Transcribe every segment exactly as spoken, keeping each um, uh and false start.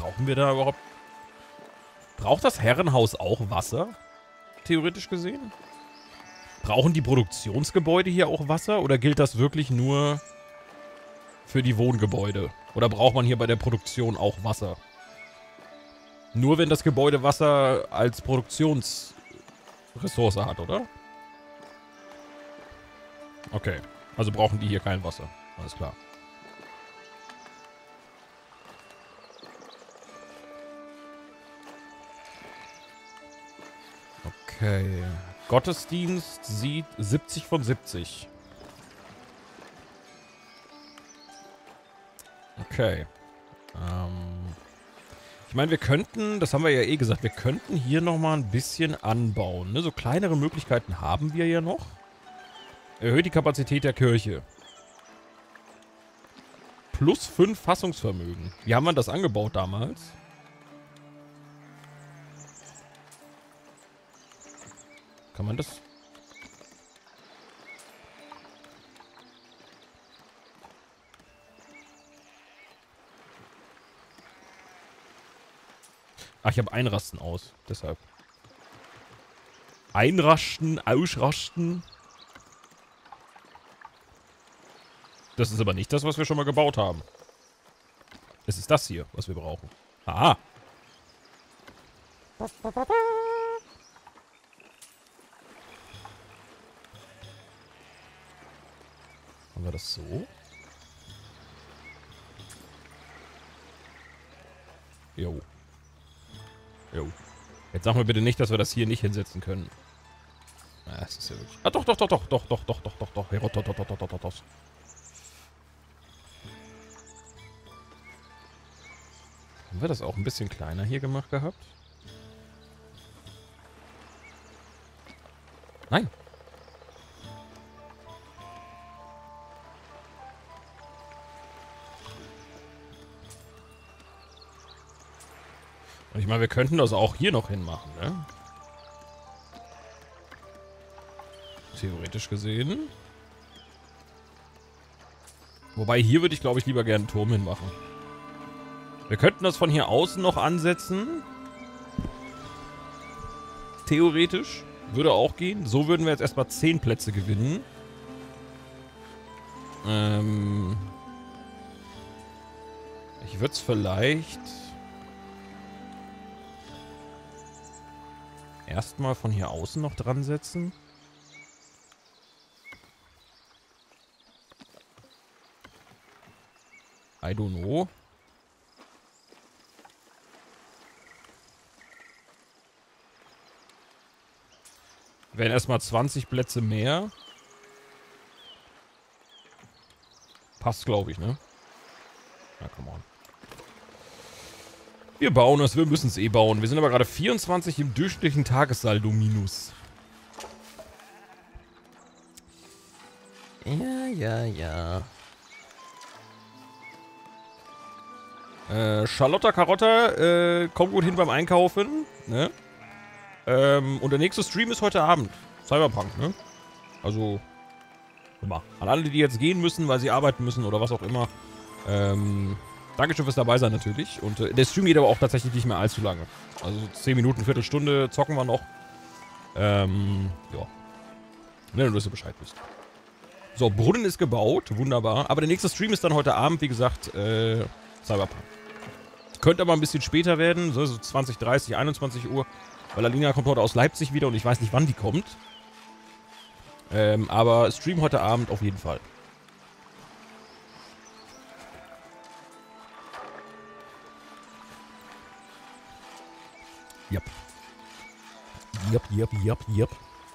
Brauchen wir da überhaupt... Braucht das Herrenhaus auch Wasser? Theoretisch gesehen? Brauchen die Produktionsgebäude hier auch Wasser? Oder gilt das wirklich nur für die Wohngebäude? Oder braucht man hier bei der Produktion auch Wasser? Nur wenn das Gebäude Wasser als Produktionsressource hat, oder? Okay. Also brauchen die hier kein Wasser. Alles klar. Okay. Gottesdienst sieht siebzig von siebzig. Okay. Ähm... Ich meine, wir könnten, das haben wir ja eh gesagt, wir könnten hier nochmal ein bisschen anbauen. Ne? So kleinere Möglichkeiten haben wir ja noch. Erhöht die Kapazität der Kirche. Plus fünf Fassungsvermögen. Wie haben wir das angebaut damals? Kann man das... Ach, ich habe Einrasten aus. Deshalb. Einrasten, ausrasten. Das ist aber nicht das, was wir schon mal gebaut haben. Es ist das hier, was wir brauchen. Aha. Machen wir das so? Jo. Jo. Jetzt sag mir bitte nicht, dass wir das hier nicht hinsetzen können. Ah, das ist ja wirklich... Ah, doch, doch, doch, doch, doch, doch, doch, doch, doch, doch, doch, doch, doch, doch, doch, doch, doch. Haben wir das auch ein bisschen kleiner hier gemacht gehabt? Nein. Und ich meine, wir könnten das auch hier noch hinmachen, ne? Theoretisch gesehen. Wobei, hier würde ich, glaube ich, lieber gerne einen Turm hinmachen. Wir könnten das von hier außen noch ansetzen. Theoretisch. Würde auch gehen. So würden wir jetzt erstmal zehn Plätze gewinnen. Ähm... Ich würde es vielleicht... erstmal von hier außen noch dran setzen. I don't know. Wären erstmal zwanzig Plätze mehr. Passt, glaube ich, ne? Na, come on. Wir bauen es, wir müssen es eh bauen. Wir sind aber gerade vierundzwanzig im durchschnittlichen Tagessaldo minus. Ja, ja, ja. Äh, Charlotta Carotta, äh, kommt gut hin beim Einkaufen, ne? Ähm, und der nächste Stream ist heute Abend. Cyberpunk, ne? Also, immer. An alle, die jetzt gehen müssen, weil sie arbeiten müssen oder was auch immer. Ähm... Dankeschön fürs dabei sein natürlich. Und äh, der Stream geht aber auch tatsächlich nicht mehr allzu lange. Also zehn Minuten, Viertelstunde zocken wir noch. Ähm, ja. Ne, nur dass du Bescheid wisst. So, Brunnen ist gebaut. Wunderbar. Aber der nächste Stream ist dann heute Abend, wie gesagt, äh, Cyberpunk. Könnte aber ein bisschen später werden. So, so zwanzig, dreißig, einundzwanzig Uhr. Weil Alina kommt heute aus Leipzig wieder und ich weiß nicht, wann die kommt. Ähm, aber Stream heute Abend auf jeden Fall. Yep. Yep, yep, yep, yep.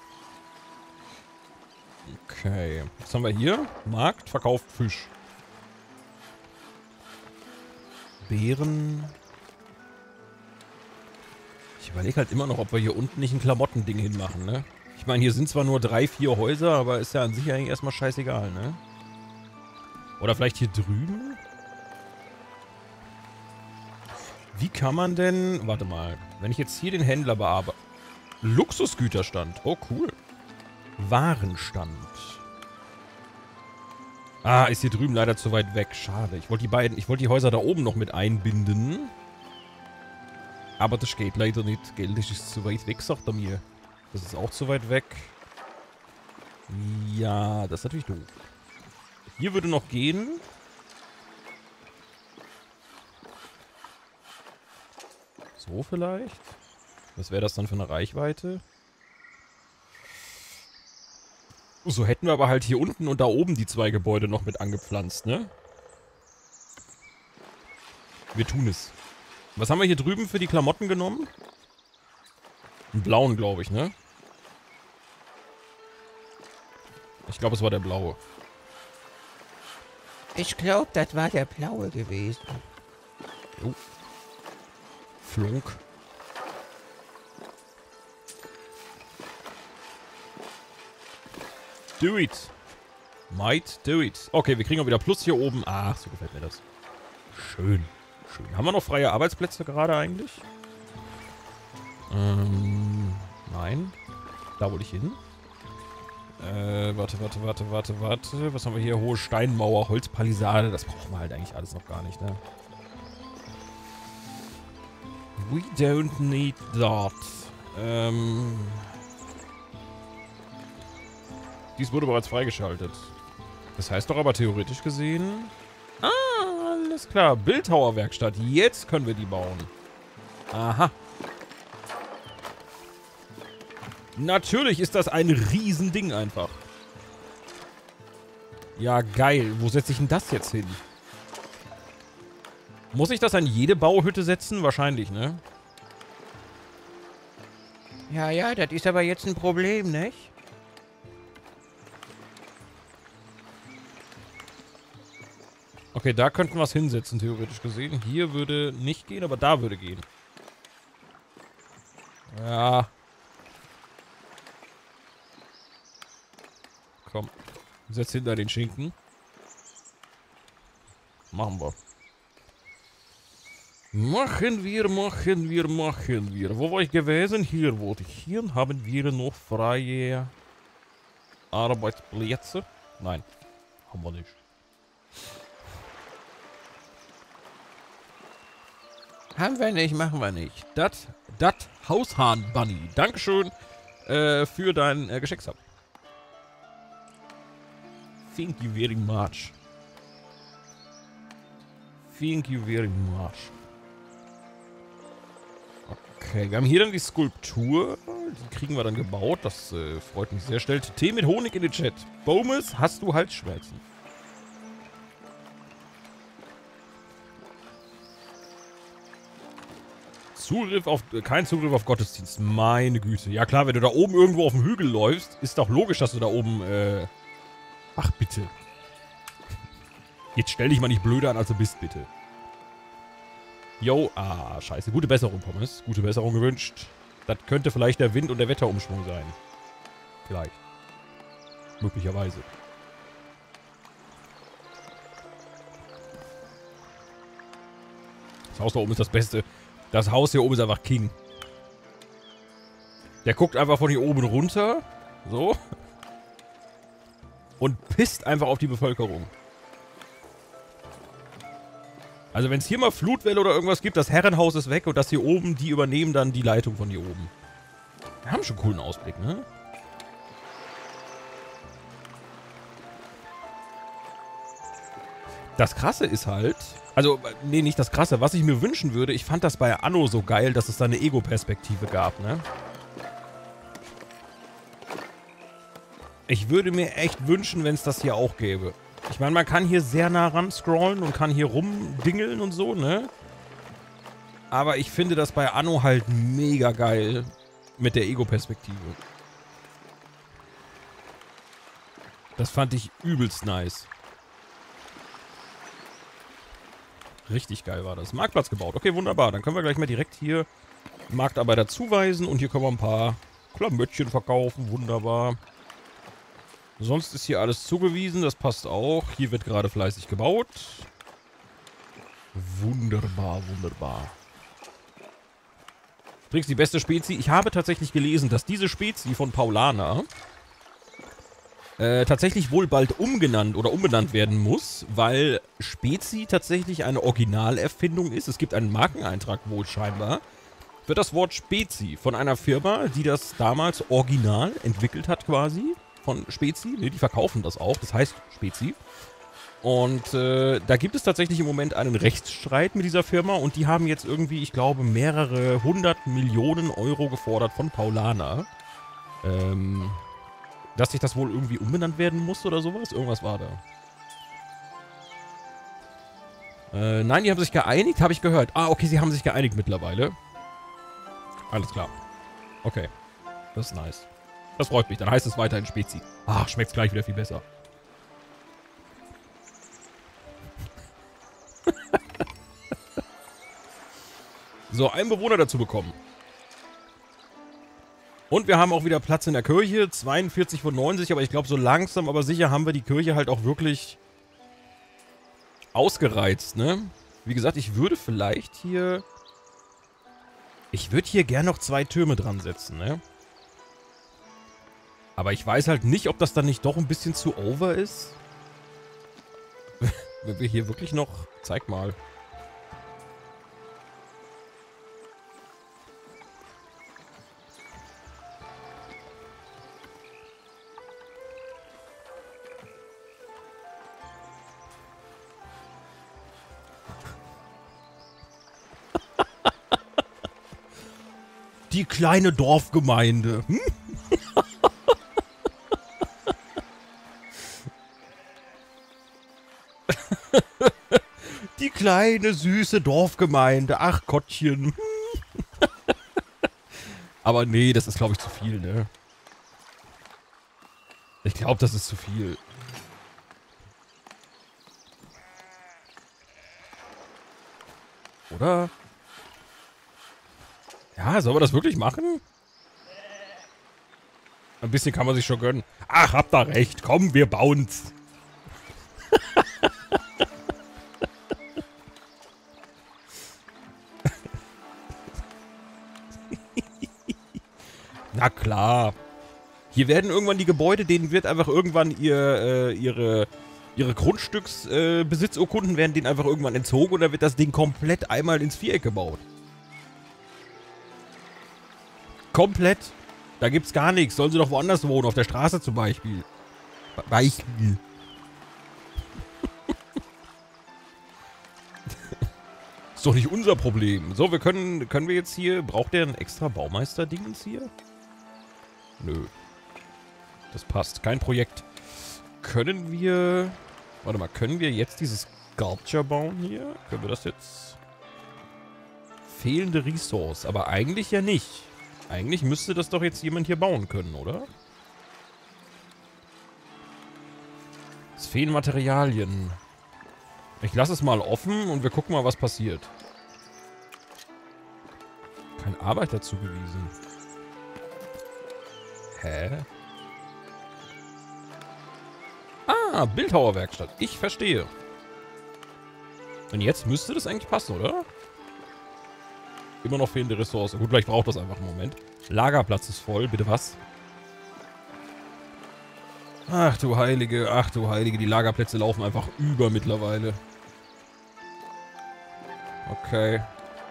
Okay. Was haben wir hier? Markt verkauft Fisch. Beeren. Ich überlege halt immer noch, ob wir hier unten nicht ein Klamottending hinmachen, ne? Ich meine, hier sind zwar nur drei, vier Häuser, aber ist ja an sich eigentlich erstmal scheißegal, ne? Oder vielleicht hier drüben? Wie kann man denn... Warte mal. Wenn ich jetzt hier den Händler bearbeite... Luxusgüterstand. Oh, cool. Warenstand. Ah, ist hier drüben leider zu weit weg. Schade. Ich wollte die beiden... Ich wollte die Häuser da oben noch mit einbinden. Aber das geht leider nicht, gell? Das ist zu weit weg, sagt er mir. Das ist auch zu weit weg. Ja, das ist natürlich doof. Hier würde noch gehen. So vielleicht. Was wäre das dann für eine Reichweite? So hätten wir aber halt hier unten und da oben die zwei Gebäude noch mit angepflanzt, ne? Wir tun es. Was haben wir hier drüben für die Klamotten genommen? Einen blauen, glaube ich, ne? Ich glaube, es war der blaue. Ich glaube, das war der blaue gewesen. Jo. Flunk. Do it. Might do it. Okay, wir kriegen auch wieder Plus hier oben. Ach, so gefällt mir das. Schön. Schön. Haben wir noch freie Arbeitsplätze gerade eigentlich? Ähm, nein. Da wollte ich hin. Äh, warte, warte, warte, warte, warte. Was haben wir hier? Hohe Steinmauer, Holzpalisade. Das brauchen wir halt eigentlich alles noch gar nicht, ne? We don't need that. Ähm... Dies wurde bereits freigeschaltet. Das heißt doch aber theoretisch gesehen... Ah, alles klar. Bildhauerwerkstatt. Jetzt können wir die bauen. Aha. Natürlich ist das ein Riesending einfach. Ja, geil. Wo setze ich denn das jetzt hin? Muss ich das an jede Bauhütte setzen? Wahrscheinlich, ne? Ja, ja, das ist aber jetzt ein Problem, nicht? Okay, da könnten wir es hinsetzen, theoretisch gesehen. Hier würde nicht gehen, aber da würde gehen. Ja. Komm. Setz hinter den Schinken. Machen wir. Machen wir, machen wir, machen wir. Wo war ich gewesen? Hier wollte ich. Hier haben wir noch freie Arbeitsplätze. Nein, haben wir nicht. Haben wir nicht, machen wir nicht. Das, das Haushahn-Bunny. Dankeschön äh, für dein äh, Geschenksab. Thank you very much. Thank you very much. Okay, wir haben hier dann die Skulptur. Die kriegen wir dann gebaut. Das äh, freut mich sehr. Stellt Tee mit Honig in den Chat. Bomus, hast du Halsschmerzen? Zugriff auf... Kein Zugriff auf Gottesdienst. Meine Güte. Ja klar, wenn du da oben irgendwo auf dem Hügel läufst, ist doch logisch, dass du da oben... Äh Ach, bitte. Jetzt stell dich mal nicht blöder an, als du bist, bitte. Yo, ah, scheiße. Gute Besserung, Pommes. Gute Besserung gewünscht. Das könnte vielleicht der Wind- und der Wetterumschwung sein. Vielleicht. Möglicherweise. Das Haus da oben ist das Beste. Das Haus hier oben ist einfach King. Der guckt einfach von hier oben runter. So. Und pisst einfach auf die Bevölkerung. Also wenn es hier mal Flutwelle oder irgendwas gibt, das Herrenhaus ist weg und das hier oben, die übernehmen dann die Leitung von hier oben. Wir haben schon einen coolen Ausblick, ne? Das Krasse ist halt... Also, nee, nicht das Krasse. Was ich mir wünschen würde, ich fand das bei Anno so geil, dass es da eine Ego-Perspektive gab, ne? Ich würde mir echt wünschen, wenn es das hier auch gäbe. Ich meine, man kann hier sehr nah ran scrollen und kann hier rumdingeln und so, ne? Aber ich finde das bei Anno halt mega geil mit der Ego-Perspektive. Das fand ich übelst nice. Richtig geil war das. Marktplatz gebaut. Okay, wunderbar. Dann können wir gleich mal direkt hier Marktarbeiter zuweisen und hier können wir ein paar Klamöttchen verkaufen. Wunderbar. Sonst ist hier alles zugewiesen. Das passt auch. Hier wird gerade fleißig gebaut. Wunderbar, wunderbar. Übrigens die beste Spezie. Ich habe tatsächlich gelesen, dass diese Spezie von Paulaner äh, tatsächlich wohl bald umgenannt oder umbenannt werden muss, weil Spezie tatsächlich eine Originalerfindung ist. Es gibt einen Markeneintrag wohl scheinbar. wird das Wort Spezi von einer Firma, die das damals original entwickelt hat quasi, von Spezi, ne, die verkaufen das auch, das heißt Spezi. Und äh, da gibt es tatsächlich im Moment einen Rechtsstreit mit dieser Firma und die haben jetzt irgendwie, ich glaube, mehrere hundert Millionen Euro gefordert von Paulaner. Ähm, dass sich das wohl irgendwie umbenannt werden muss oder sowas, irgendwas war da. Äh, nein, die haben sich geeinigt, habe ich gehört. Ah, okay, sie haben sich geeinigt mittlerweile. Alles klar. Okay. Das ist nice. Das freut mich. Dann heißt es weiterhin Spezi. Ach, schmeckt's gleich wieder viel besser. So, einen Bewohner dazu bekommen. Und wir haben auch wieder Platz in der Kirche. zweiundvierzig von neunzig, aber ich glaube, so langsam, aber sicher haben wir die Kirche halt auch wirklich ausgereizt, ne? Wie gesagt, ich würde vielleicht hier... Ich würde hier gern noch zwei Türme dran setzen, ne? Aber ich weiß halt nicht, ob das dann nicht doch ein bisschen zu over ist. Wenn wir hier wirklich noch... Zeig mal. Die kleine Dorfgemeinde. Hm? Die kleine, süße Dorfgemeinde. Ach Gottchen. Aber nee, das ist, glaube ich, zu viel, ne? Ich glaube, das ist zu viel. Oder? Ja, sollen wir das wirklich machen? Ein bisschen kann man sich schon gönnen. Ach, habt ihr recht. Komm, wir bauen's. Na klar. Hier werden irgendwann die Gebäude, denen wird einfach irgendwann ihr, äh, ihre, ihre Grundstücksbesitzurkunden äh, werden denen einfach irgendwann entzogen und dann wird das Ding komplett einmal ins Viereck gebaut. Komplett. Da gibt's gar nichts. Sollen sie doch woanders wohnen, auf der Straße zum Beispiel. Beispiel. Ist doch nicht unser Problem. So, wir können, können wir jetzt hier, braucht der ein extra Baumeister-Dingens hier? Nö. Das passt. Kein Projekt. Können wir, warte mal, können wir jetzt dieses Sculpture bauen hier? Können wir das jetzt? Fehlende Ressource, aber eigentlich ja nicht. Eigentlich müsste das doch jetzt jemand hier bauen können, oder? Es fehlen Materialien. Ich lasse es mal offen und wir gucken mal, was passiert. Kein Arbeiter zugewiesen. Hä? Ah, Bildhauerwerkstatt. Ich verstehe. Und jetzt müsste das eigentlich passen, oder? Immer noch fehlende Ressource. Gut, vielleicht braucht das einfach einen Moment. Lagerplatz ist voll. Bitte was? Ach du Heilige, ach du Heilige. Die Lagerplätze laufen einfach über mittlerweile. Okay.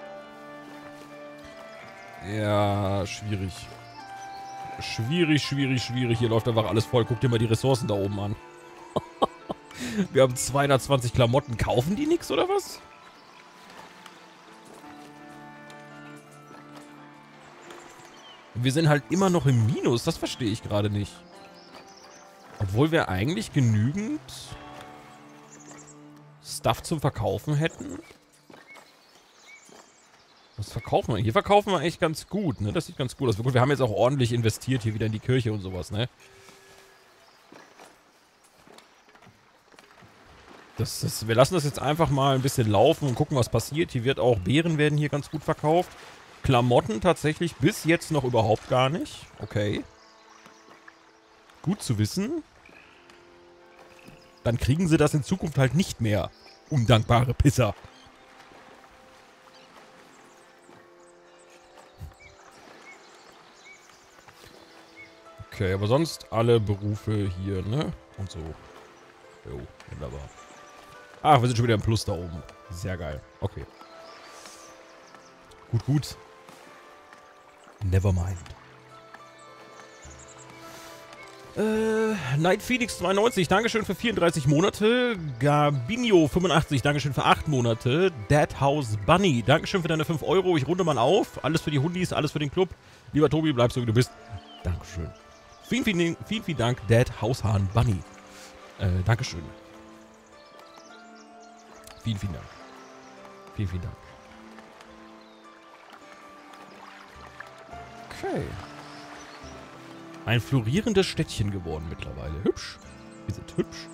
Ja, schwierig. Schwierig, schwierig, schwierig. Hier läuft einfach alles voll. Guck dir mal die Ressourcen da oben an. Wir haben zweihundertzwanzig Klamotten. Kaufen die nix, oder was? Wir sind halt immer noch im Minus. Das verstehe ich gerade nicht. Obwohl wir eigentlich genügend Stuff zum Verkaufen hätten. Was verkaufen wir? Hier verkaufen wir eigentlich ganz gut, ne? Das sieht ganz gut aus. Wir haben jetzt auch ordentlich investiert hier wieder in die Kirche und sowas, ne? Das, das, wir lassen das jetzt einfach mal ein bisschen laufen und gucken, was passiert. Hier wird auch, Beeren werden hier ganz gut verkauft. Klamotten tatsächlich bis jetzt noch überhaupt gar nicht. Okay. Gut zu wissen. Dann kriegen sie das in Zukunft halt nicht mehr. Undankbare Pisser. Okay, aber sonst alle Berufe hier, ne? Und so. Jo, wunderbar. Ach, wir sind schon wieder im Plus da oben. Sehr geil. Okay. Gut, gut. Nevermind. Äh, Night Phoenix zweiundneunzig, Dankeschön für vierunddreißig Monate. Gabinho fünfundachtzig, Dankeschön für acht Monate. Dead House Bunny, Dankeschön für deine fünf Euro. Ich runde mal auf. Alles für die Hundis, alles für den Club. Lieber Tobi, bleib so wie du bist. Dankeschön. Vielen, vielen, vielen, vielen Dank, Dead Haushahn Bunny. Äh, Dankeschön. Vielen, vielen Dank. Vielen, vielen Dank. Okay. Ein florierendes Städtchen geworden mittlerweile. Hübsch. Wir sind hübsch.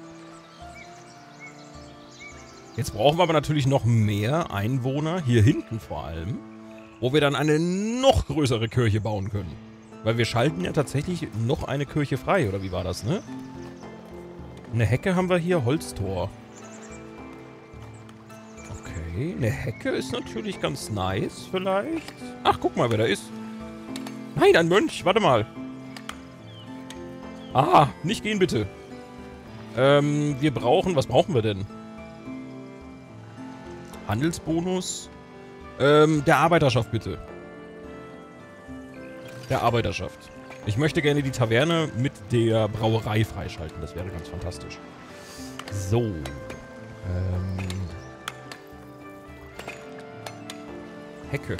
Jetzt brauchen wir aber natürlich noch mehr Einwohner, hier hinten vor allem, wo wir dann eine noch größere Kirche bauen können. Weil wir schalten ja tatsächlich noch eine Kirche frei, oder wie war das, ne? Eine Hecke haben wir hier, Holztor. Okay, eine Hecke ist natürlich ganz nice vielleicht. Ach, guck mal, wer da ist. Nein, ein Mönch, warte mal. Ah, nicht gehen bitte. Ähm, wir brauchen, was brauchen wir denn? Handelsbonus. Ähm, der Arbeiterschaft bitte. Der Arbeiterschaft. Ich möchte gerne die Taverne mit der Brauerei freischalten. Das wäre ganz fantastisch. So. Ähm. Hecke.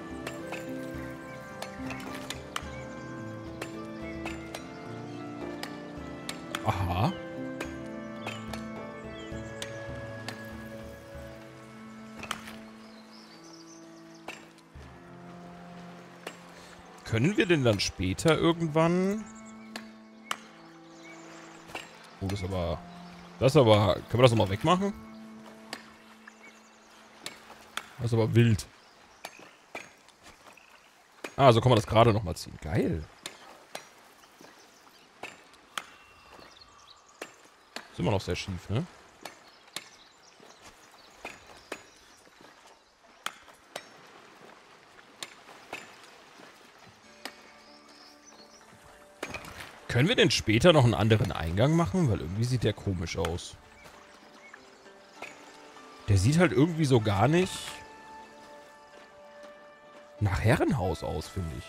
Aha. Können wir denn dann später irgendwann... Oh, das ist aber... Das ist aber... Können wir das nochmal wegmachen? Das ist aber wild. Ah, so kann man das gerade nochmal ziehen. Geil. Ist immer noch sehr schief, ne? Können wir denn später noch einen anderen Eingang machen? Weil irgendwie sieht der komisch aus. Der sieht halt irgendwie so gar nicht nach Herrenhaus aus, finde ich.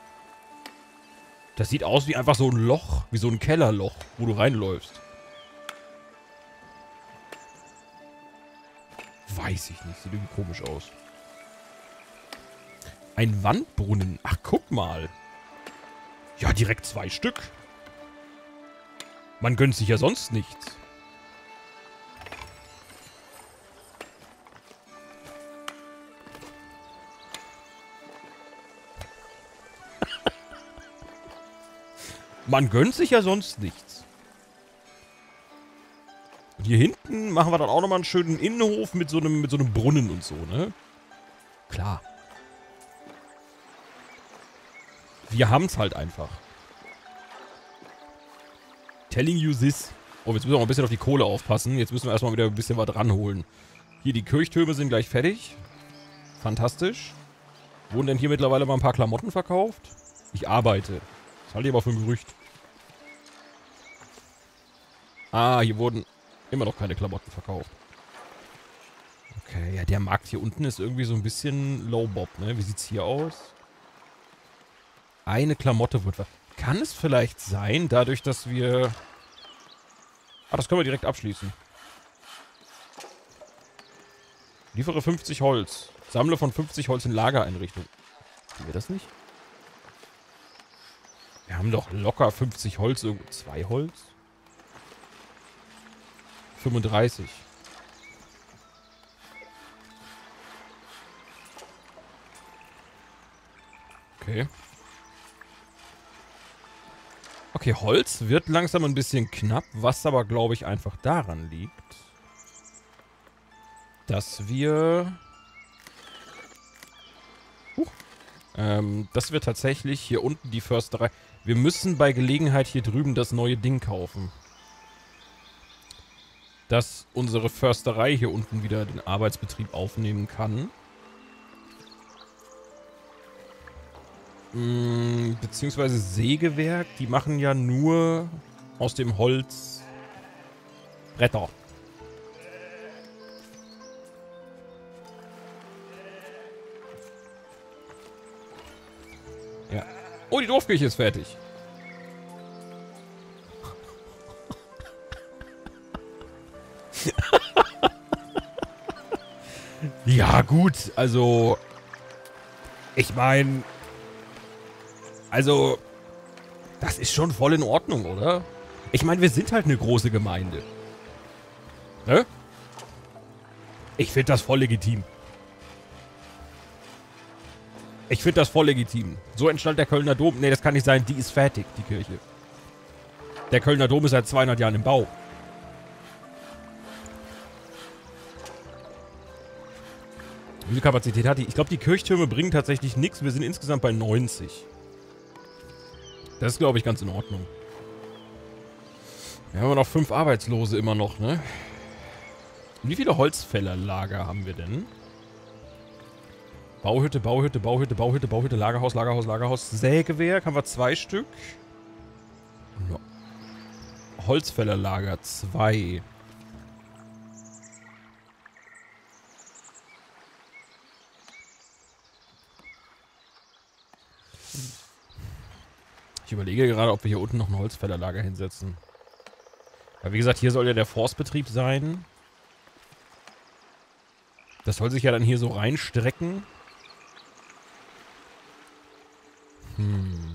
Das sieht aus wie einfach so ein Loch, wie so ein Kellerloch, wo du reinläufst. Weiß ich nicht, sieht irgendwie komisch aus. Ein Wandbrunnen. Ach, guck mal. Ja, direkt zwei Stück. Man gönnt sich ja sonst nichts. Man gönnt sich ja sonst nichts. Und hier hinten machen wir dann auch nochmal einen schönen Innenhof mit so einem, mit so einem Brunnen und so, ne? Klar. Wir haben's halt einfach. Telling you this. Oh, jetzt müssen wir auch ein bisschen auf die Kohle aufpassen. Jetzt müssen wir erstmal wieder ein bisschen was ranholen. Hier, die Kirchtürme sind gleich fertig. Fantastisch. Wurden denn hier mittlerweile mal ein paar Klamotten verkauft? Ich arbeite. Das halte ich aber für ein Gerücht. Ah, hier wurden immer noch keine Klamotten verkauft. Okay, ja, der Markt hier unten ist irgendwie so ein bisschen low-bob, ne? Wie sieht's hier aus? Eine Klamotte wird... Kann es vielleicht sein, dadurch, dass wir... Ah, das können wir direkt abschließen. Liefere fünfzig Holz. Sammle von fünfzig Holz in Lagereinrichtung. Haben wir das nicht? Wir haben doch locker fünfzig Holz. Zwei Holz? fünfunddreißig. Okay. Okay, Holz wird langsam ein bisschen knapp, was aber, glaube ich, einfach daran liegt, dass wir... Uh, ähm, dass wir tatsächlich hier unten die Försterei... Wir müssen bei Gelegenheit hier drüben das neue Ding kaufen. Dass unsere Försterei hier unten wieder den Arbeitsbetrieb aufnehmen kann. Mm, beziehungsweise Sägewerk, die machen ja nur aus dem Holz Bretter. Oh, die Dorfkirche ist fertig. Ja, gut, also... Ich meine... Also... Das ist schon voll in Ordnung, oder? Ich meine, wir sind halt eine große Gemeinde. Ne? Ich finde das voll legitim. Ich finde das voll legitim. So entstand der Kölner Dom. Ne, das kann nicht sein. Die ist fertig, die Kirche. Der Kölner Dom ist seit zweihundert Jahren im Bau. Wie viel Kapazität hat die? Ich glaube, die Kirchtürme bringen tatsächlich nichts. Wir sind insgesamt bei neunzig. Das ist, glaube ich, ganz in Ordnung. Wir haben noch fünf Arbeitslose immer noch, ne? Wie viele Holzfällerlager haben wir denn? Bauhütte, Bauhütte, Bauhütte, Bauhütte, Bauhütte, Lagerhaus, Lagerhaus, Lagerhaus, Sägewerk. Haben wir zwei Stück. Ja. Holzfällerlager, zwei. Ich überlege gerade, ob wir hier unten noch ein Holzfällerlager hinsetzen. Weil wie gesagt, hier soll ja der Forstbetrieb sein. Das soll sich ja dann hier so reinstrecken. Hm.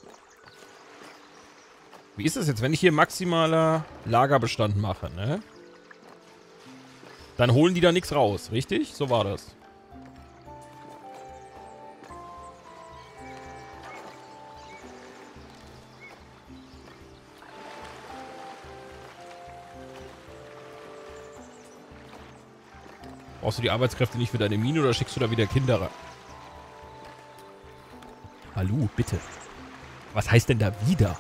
Wie ist das jetzt, wenn ich hier maximaler Lagerbestand mache, ne? Dann holen die da nichts raus, richtig? So war das. Brauchst du die Arbeitskräfte nicht für deine Mine oder schickst du da wieder Kinder rein? Hallo, bitte. Was heißt denn da wieder?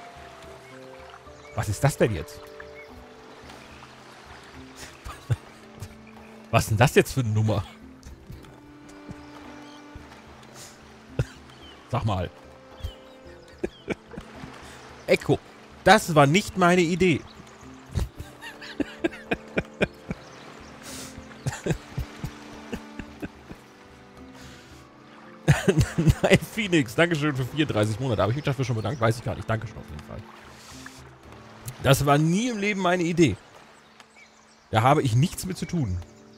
Was ist das denn jetzt? Was ist denn das jetzt für eine Nummer? Sag mal. Echo, das war nicht meine Idee. Nein, Phoenix, Dankeschön für vierunddreißig Monate. Habe ich mich dafür schon bedankt? Weiß ich gar nicht. Dankeschön auf jeden Fall. Das war nie im Leben meine Idee. Da habe ich nichts mit zu tun.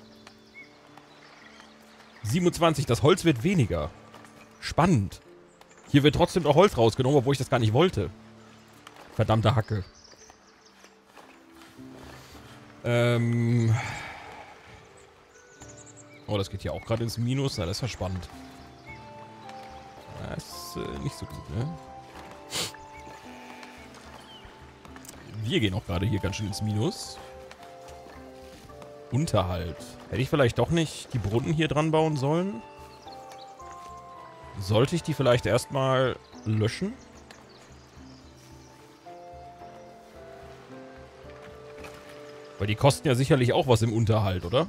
siebenundzwanzig, das Holz wird weniger. Spannend. Hier wird trotzdem noch Holz rausgenommen, obwohl ich das gar nicht wollte. Verdammte Hacke. Ähm... Oh, das geht hier auch gerade ins Minus. Na, das ist ja spannend. Das ist äh, nicht so gut, ne? Wir gehen auch gerade hier ganz schön ins Minus. Unterhalt. Hätte ich vielleicht doch nicht die Brunnen hier dran bauen sollen? Sollte ich die vielleicht erstmal löschen? Weil die kosten ja sicherlich auch was im Unterhalt, oder?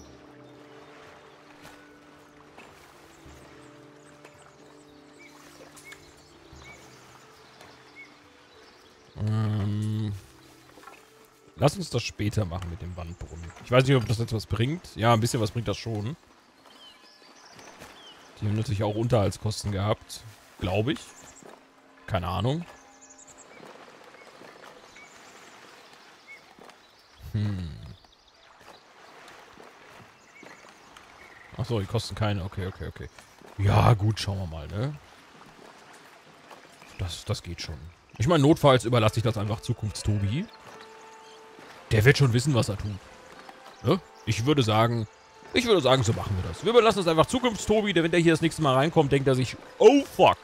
Ähm, lass uns das später machen mit dem Wandbrunnen. Ich weiß nicht, ob das jetzt was bringt. Ja, ein bisschen was bringt das schon. Die haben natürlich auch Unterhaltskosten gehabt. Glaube ich. Keine Ahnung. Hm. Achso, die kosten keine. Okay, okay, okay. Ja, gut, schauen wir mal, ne? Das, das geht schon. Ich meine, notfalls überlasse ich das einfach Zukunftstobi. Der wird schon wissen, was er tut. Ne? Ich würde sagen, ich würde sagen, so machen wir das. Wir überlassen das einfach Zukunftstobi, der, wenn der hier das nächste Mal reinkommt, denkt er sich, oh fuck.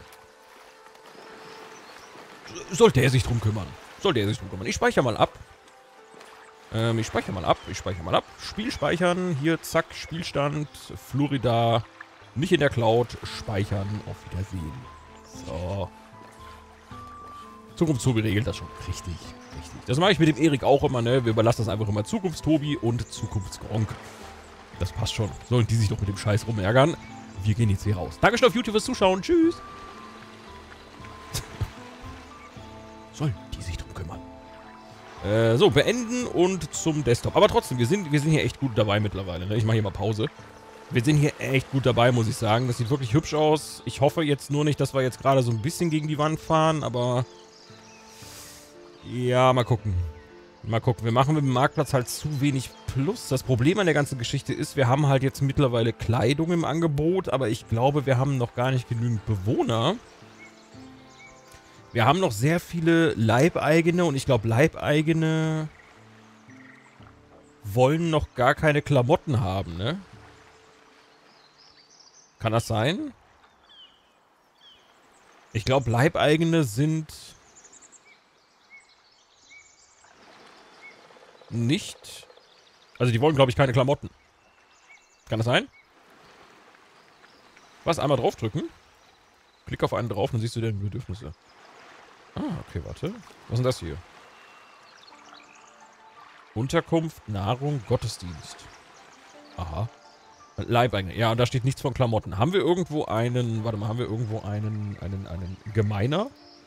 Sollte er sich drum kümmern. Sollte er sich drum kümmern. Ich speichere mal ab. Ähm, ich speichere mal ab. Ich speichere mal ab. Spiel speichern. Hier, zack, Spielstand. Florida. Nicht in der Cloud. Speichern. Auf Wiedersehen. So. Zukunftstobi regelt das schon. Richtig, richtig. Das mache ich mit dem Erik auch immer, ne? Wir überlassen das einfach immer Zukunftstobi und Zukunftsgronk. Das passt schon. Sollen die sich doch mit dem Scheiß rumärgern. Wir gehen jetzt hier raus. Dankeschön auf YouTube fürs Zuschauen. Tschüss. Sollen die sich drum kümmern. Äh, so, beenden und zum Desktop. Aber trotzdem, wir sind, wir sind hier echt gut dabei mittlerweile, ne? Ich mache hier mal Pause. Wir sind hier echt gut dabei, muss ich sagen. Das sieht wirklich hübsch aus. Ich hoffe jetzt nur nicht, dass wir jetzt gerade so ein bisschen gegen die Wand fahren, aber... Ja, mal gucken. Mal gucken. Wir machen mit dem Marktplatz halt zu wenig Plus. Das Problem an der ganzen Geschichte ist, wir haben halt jetzt mittlerweile Kleidung im Angebot, aber ich glaube, wir haben noch gar nicht genügend Bewohner. Wir haben noch sehr viele Leibeigene und ich glaube, Leibeigene wollen noch gar keine Klamotten haben, ne? Kann das sein? Ich glaube, Leibeigene sind nicht... Also die wollen, glaube ich, keine Klamotten. Kann das sein? Was? Einmal draufdrücken? Klick auf einen drauf, dann siehst du deren Bedürfnisse. Ah, okay, warte. Was ist denn das hier? Unterkunft, Nahrung, Gottesdienst. Aha. Leibeigene. Ja, und da steht nichts von Klamotten. Haben wir irgendwo einen... Warte mal, haben wir irgendwo einen... einen... einen Gemeiner?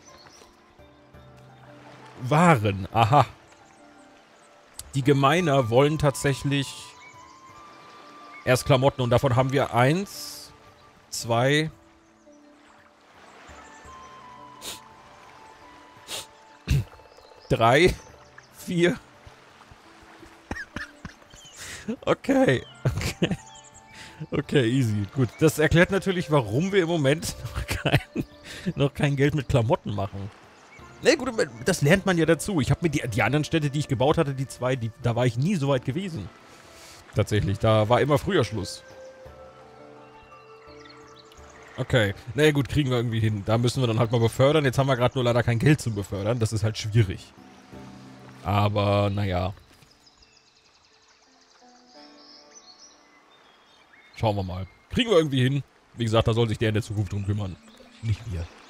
Waren. Aha. Die Gemeiner wollen tatsächlich erst Klamotten und davon haben wir eins, zwei... Drei, vier... Okay, okay. Okay, easy. Gut, das erklärt natürlich, warum wir im Moment noch kein, noch kein Geld mit Klamotten machen. Ne, gut, das lernt man ja dazu. Ich habe mir die, die anderen Städte, die ich gebaut hatte, die zwei, die, da war ich nie so weit gewesen. Tatsächlich, da war immer früher Schluss. Okay, na gut, kriegen wir irgendwie hin. Da müssen wir dann halt mal befördern. Jetzt haben wir gerade nur leider kein Geld zum Befördern. Das ist halt schwierig. Aber, naja. Schauen wir mal. Kriegen wir irgendwie hin. Wie gesagt, da soll sich der in der Zukunft drum kümmern. Nicht wir.